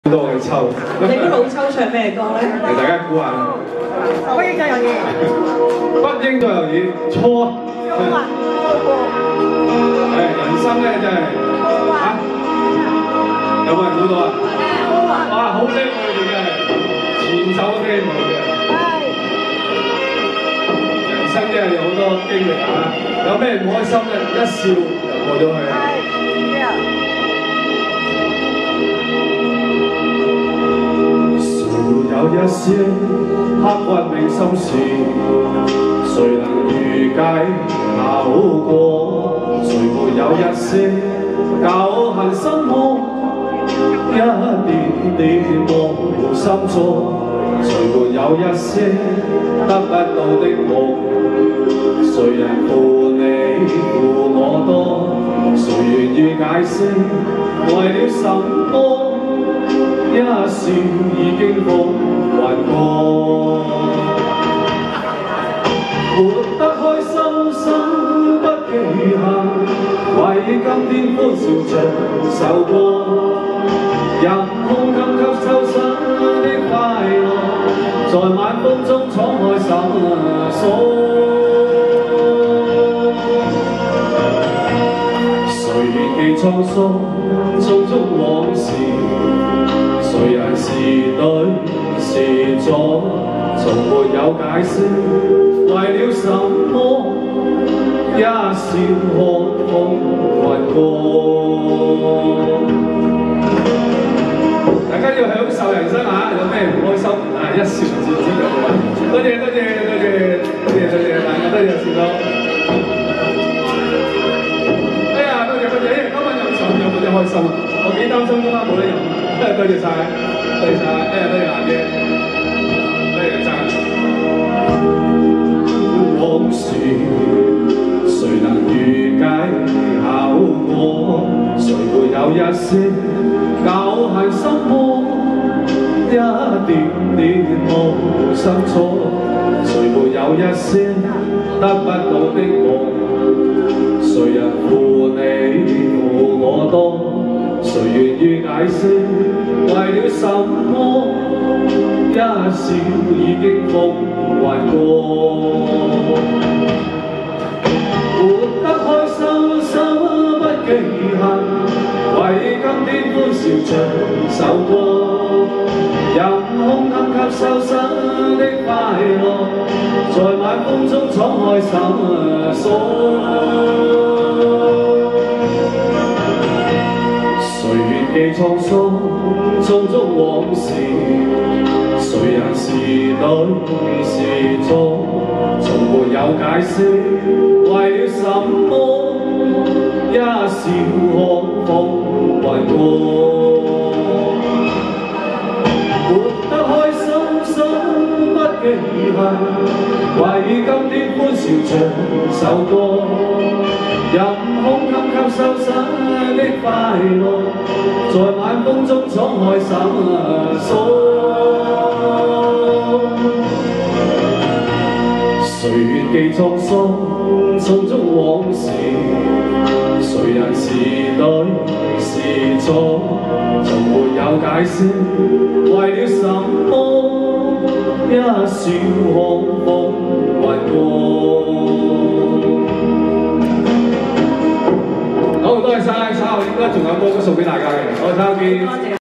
到嘅秋。 你估老秋唱咩歌咧？ 嚟大家估下啦。 不應再有嘢。 不應再有嘢，錯。人生咧真係嚇，有冇人估到啊？哇，好叻喎！你哋真係前手都聽到嘅。人生真係有好多經歷啊！有咩唔開心咧？一笑就過咗去。有一些刻骨銘心事，誰能預計後果？誰沒有一些舊恨心魔，一點點無心錯？誰沒有一些得不到的夢？誰人負你負我多？誰願意解釋為了什麼？一笑已經風雲過，活得開心心不記恨，為今天歡笑着受過，任空感給秋生的快樂，在晚風中敞開手鎖。誰願記滄桑匆匆往事？誰人是對是錯，從沒有解釋，為了什麼？一笑看風雲過。大家要享受人生啊！有咩唔開心啊？一笑置之就好。多謝多謝多謝多謝多謝大家，多謝笑到。哎呀，多謝多謝！今晚飲酒有冇真開心啊？我幾擔心今晚冇得飲。多謝晒，多謝晒，多謝蘭姐，多謝讚。往事誰能預計後果？誰沒有一些舊恨心魔？一點點無心錯？誰沒有一些得不到的夢？誰人負你負我多？誰願意解釋為了什麼？一笑已經風雲過，活得開心心不記恨，為今天歡笑着受過，任空感給秋生的快樂，在晚風中敞開手鎖。記滄桑匆匆往事，誰人是對是錯？從沒有解釋，為了什麼？一笑看風雲過，活得開心心不記恨，為今天歡笑着受過，任空感給秋生的快樂，在晚風中敞開手鎖。誰願記滄桑匆匆往事？誰人是對是錯？從沒有解釋，為了什麼？一笑看風雲過。好，多謝晒，稍後應該仲有歌送俾大家嘅，我睇下邊。